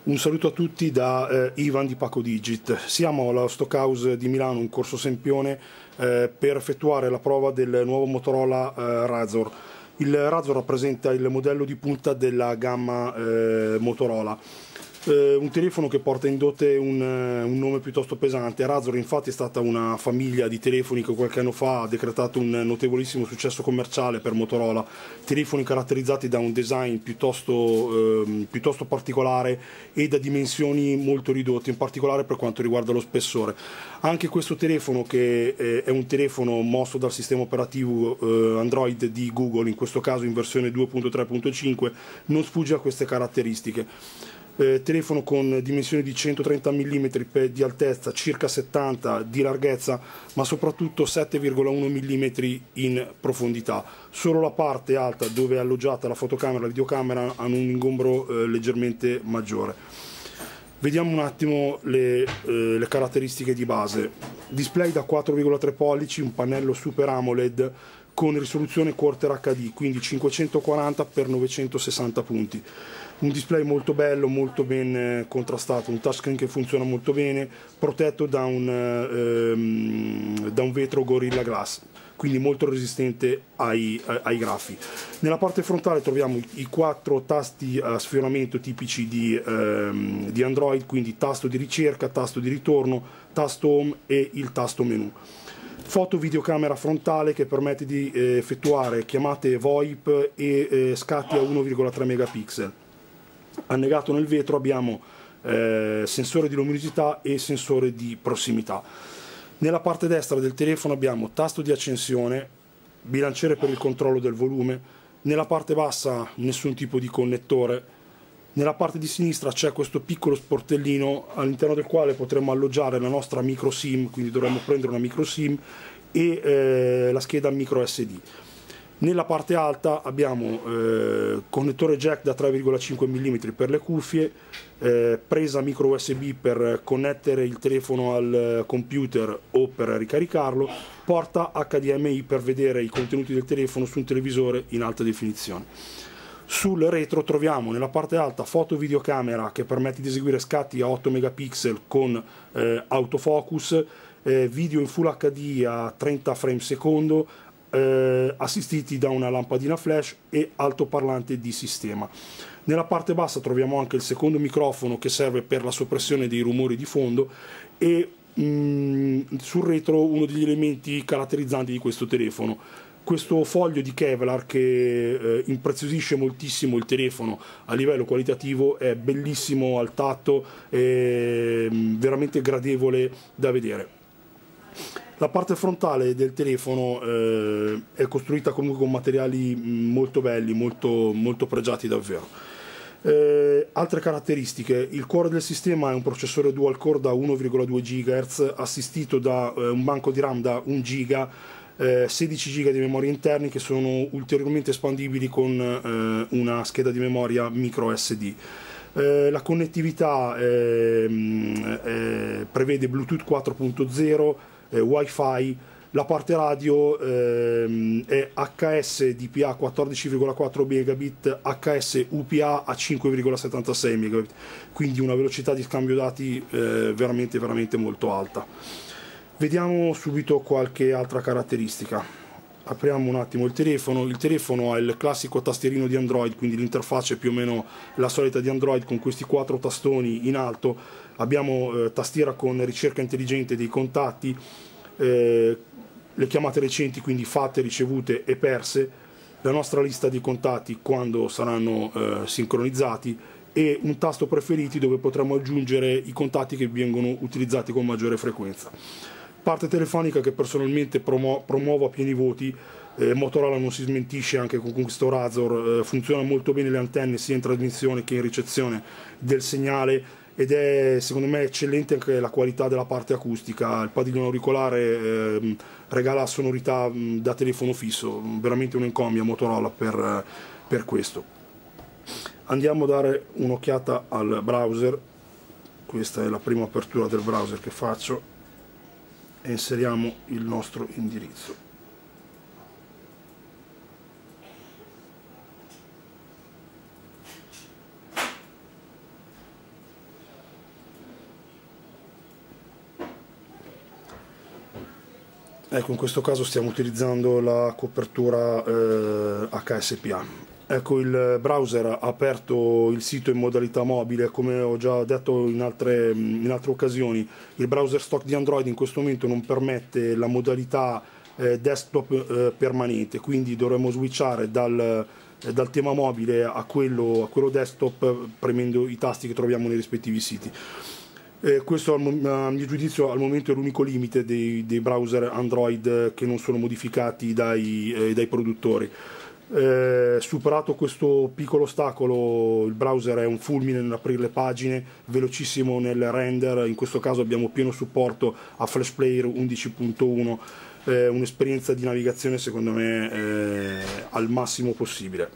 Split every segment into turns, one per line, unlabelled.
Un saluto a tutti da Ivan di Paco Digit. Siamo alla Stockhouse di Milano, in Corso Sempione, per effettuare la prova del nuovo Motorola Razr. Il Razr rappresenta il modello di punta della gamma Motorola. Un telefono che porta in dote un nome piuttosto pesante. Razr infatti è stata una famiglia di telefoni che qualche anno fa ha decretato un notevolissimo successo commerciale per Motorola, telefoni caratterizzati da un design piuttosto particolare e da dimensioni molto ridotte, in particolare per quanto riguarda lo spessore. Anche questo telefono, che è un telefono mosso dal sistema operativo Android di Google, in questo caso in versione 2.3.5, non sfugge a queste caratteristiche. Telefono con dimensioni di 130 mm di altezza, circa 70 di larghezza, ma soprattutto 7,1 mm in profondità. Solo la parte alta, dove è alloggiata la fotocamera e la videocamera, hanno un ingombro leggermente maggiore. Vediamo un attimo le caratteristiche di base. Display da 4,3 pollici, un pannello Super AMOLED con risoluzione Quarter HD, quindi 540 x 960 punti. Un display molto bello, molto ben contrastato, un touchscreen che funziona molto bene, protetto da un vetro Gorilla Glass, quindi molto resistente ai graffi. Nella parte frontale troviamo i 4 tasti a sfioramento tipici di Android, quindi tasto di ricerca, tasto di ritorno, tasto home e il tasto menu. Foto videocamera frontale che permette di effettuare chiamate VoIP e scatti a 1,3 megapixel. Annegato nel vetro abbiamo sensore di luminosità e sensore di prossimità. Nella parte destra del telefono abbiamo tasto di accensione, bilanciere per il controllo del volume. Nella parte bassa nessun tipo di connettore. Nella parte di sinistra c'è questo piccolo sportellino all'interno del quale potremo alloggiare la nostra micro SIM, quindi dovremo prendere una micro SIM e la scheda micro SD. Nella parte alta abbiamo connettore jack da 3,5 mm per le cuffie, presa micro USB per connettere il telefono al computer o per ricaricarlo, porta HDMI per vedere i contenuti del telefono su un televisore in alta definizione. Sul retro troviamo nella parte alta foto videocamera che permette di eseguire scatti a 8 megapixel con autofocus, video in Full HD a 30 frame secondo, assistiti da una lampadina flash e altoparlante di sistema. Nella parte bassa troviamo anche il secondo microfono che serve per la soppressione dei rumori di fondo e sul retro uno degli elementi caratterizzanti di questo telefono, questo foglio di Kevlar che impreziosisce moltissimo il telefono a livello qualitativo. È bellissimo al tatto, è veramente gradevole da vedere. La parte frontale del telefono è costruita comunque con materiali molto belli, molto pregiati davvero. Altre caratteristiche: il cuore del sistema è un processore dual core da 1,2 GHz assistito da un banco di RAM da 1 GB, 16 GB di memoria interni che sono ulteriormente espandibili con una scheda di memoria micro SD. La connettività prevede Bluetooth 4.0, Wi-Fi. La parte radio è HS-DPA 14,4 megabit, HS-UPA a 5,76 megabit, quindi una velocità di scambio dati veramente molto alta. Vediamo subito qualche altra caratteristica. Apriamo un attimo il telefono ha il classico tastierino di Android, quindi l'interfaccia è più o meno la solita di Android con questi 4 tastoni in alto. Abbiamo tastiera con ricerca intelligente dei contatti, le chiamate recenti, quindi fatte, ricevute e perse, la nostra lista di contatti quando saranno sincronizzati e un tasto preferiti dove potremo aggiungere i contatti che vengono utilizzati con maggiore frequenza. Parte telefonica che personalmente promuovo a pieni voti. Motorola non si smentisce anche con questo Razr, funziona molto bene le antenne sia in trasmissione che in ricezione del segnale ed è secondo me eccellente anche la qualità della parte acustica. Il padiglione auricolare regala sonorità da telefono fisso, veramente un'encomia Motorola per questo. Andiamo a dare un'occhiata al browser. Questa è la prima apertura del browser che faccio e inseriamo il nostro indirizzo. Ecco, in questo caso stiamo utilizzando la copertura HSPA. Ecco, il browser ha aperto il sito in modalità mobile. Come ho già detto in altre occasioni, il browser stock di Android in questo momento non permette la modalità desktop permanente, quindi dovremmo switchare dal tema mobile a quello desktop premendo i tasti che troviamo nei rispettivi siti. Questo a mio giudizio al momento è l'unico limite dei browser Android che non sono modificati dai produttori. Superato questo piccolo ostacolo, il browser è un fulmine nell'aprire le pagine, velocissimo nel render. In questo caso abbiamo pieno supporto a Flash Player 11.1, un'esperienza di navigazione secondo me al massimo possibile.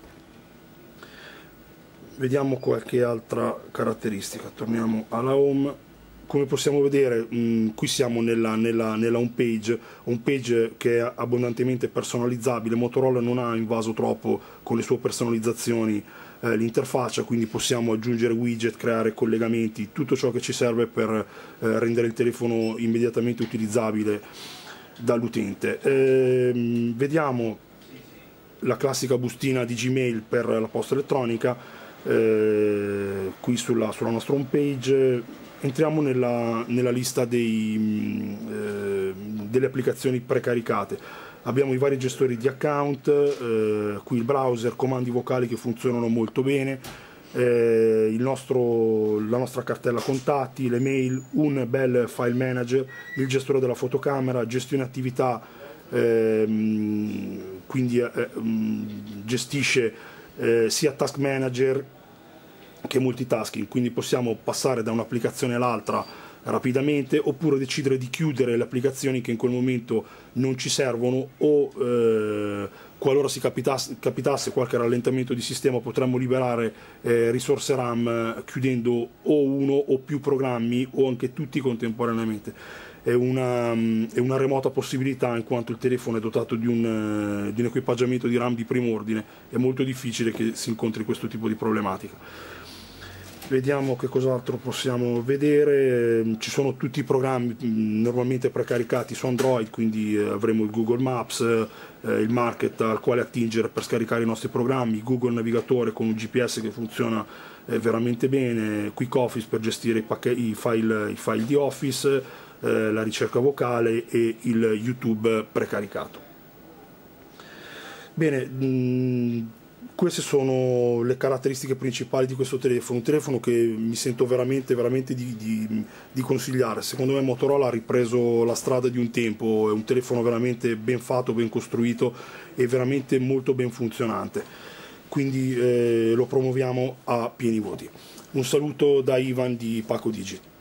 Vediamo qualche altra caratteristica. Torniamo alla home. Come possiamo vedere, qui siamo nella home page che è abbondantemente personalizzabile. Motorola non ha invaso troppo con le sue personalizzazioni l'interfaccia, quindi possiamo aggiungere widget, creare collegamenti, tutto ciò che ci serve per rendere il telefono immediatamente utilizzabile dall'utente. Vediamo la classica bustina di Gmail per la posta elettronica, qui sulla nostra home page. Entriamo nella lista delle applicazioni precaricate. Abbiamo i vari gestori di account, qui il browser, comandi vocali che funzionano molto bene, la nostra cartella contatti, le mail, un bel file manager, il gestore della fotocamera, gestione attività, quindi gestisce sia task manager che multitasking, quindi possiamo passare da un'applicazione all'altra rapidamente, oppure decidere di chiudere le applicazioni che in quel momento non ci servono, o qualora si capitasse qualche rallentamento di sistema potremmo liberare risorse RAM chiudendo o uno o più programmi o anche tutti contemporaneamente. È una remota possibilità, in quanto il telefono è dotato di un equipaggiamento di RAM di primo ordine. È molto difficile che si incontri questo tipo di problematica. Vediamo che cos'altro possiamo vedere. Ci sono tutti i programmi normalmente precaricati su Android, quindi avremo il Google Maps, il Market al quale attingere per scaricare i nostri programmi, Google Navigatore con un GPS che funziona veramente bene, Quick Office per gestire i file di Office, la ricerca vocale e il YouTube precaricato. Bene, queste sono le caratteristiche principali di questo telefono, un telefono che mi sento veramente di consigliare. Secondo me Motorola ha ripreso la strada di un tempo, è un telefono veramente ben fatto, ben costruito e veramente molto ben funzionante, quindi lo promuoviamo a pieni voti. Un saluto da Ivan di Paco Digit.